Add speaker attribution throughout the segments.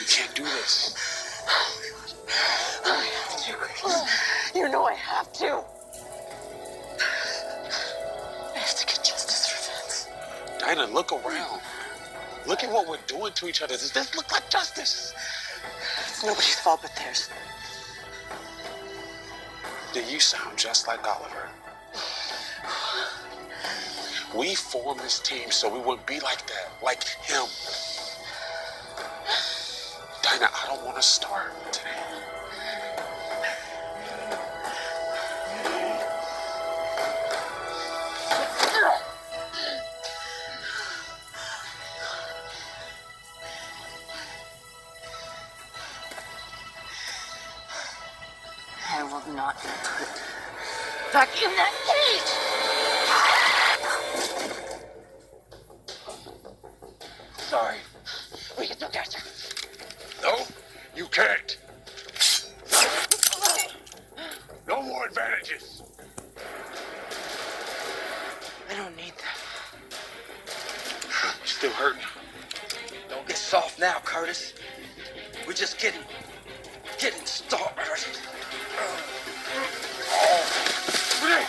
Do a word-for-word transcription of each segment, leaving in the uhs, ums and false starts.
Speaker 1: You can't do this.
Speaker 2: I have to, Grace. You know I have to. I have to get justice for Vince.
Speaker 1: Dinah, look around. Look at what we're doing to each other. Does this look like justice?
Speaker 2: It's nobody's fault but theirs.
Speaker 1: Then you sound just like Oliver. We formed this team so we wouldn't be like that, like him. Dinah, I don't want to start today.
Speaker 2: I will not be put back in that cage! Sorry. We can still catch her.
Speaker 1: No, you can't. No more advantages.
Speaker 2: I don't need that.
Speaker 1: You're still hurting.
Speaker 3: Don't get soft now, Curtis. We're just getting, getting started.
Speaker 1: Renee!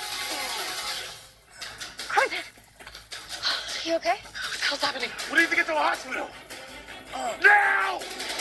Speaker 4: Carson! You okay?
Speaker 2: What the hell's happening?
Speaker 1: We need to get to the hospital. Uh, now!